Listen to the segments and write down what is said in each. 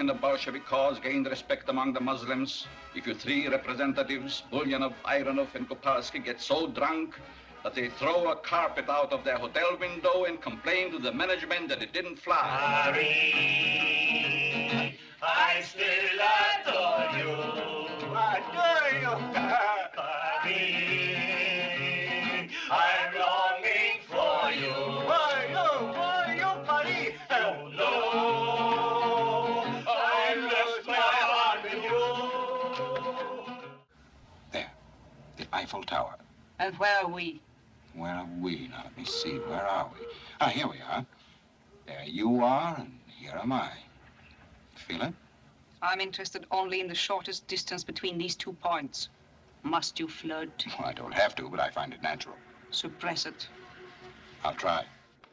in the Bolshevik cause gained respect among the Muslims, if you three representatives, Bulyanov, Ironov, and Kopalsky, get so drunk that they throw a carpet out of their hotel window and complain to the management that it didn't fly. Harry, I still adore you. Adore you. Harry, I'm longing for you. For you, Paris. Oh, no, I left my heart with you. There, the Eiffel Tower. And where are we? Where are we? Now, let me see. Where are we? Ah, here we are. There you are, and here am I. Feel it? I'm interested only in the shortest distance between these 2 points. Must you flirt? Well, I don't have to, but I find it natural. Suppress it. I'll try.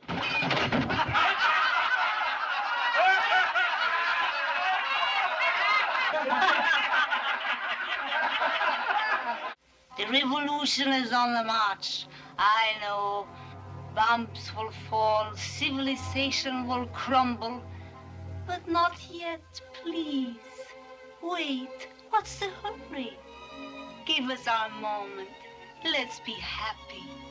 The revolution is on the march. I know. Bumps will fall, civilization will crumble. But not yet, please. Wait, what's the hurry? Give us our moment. Let's be happy.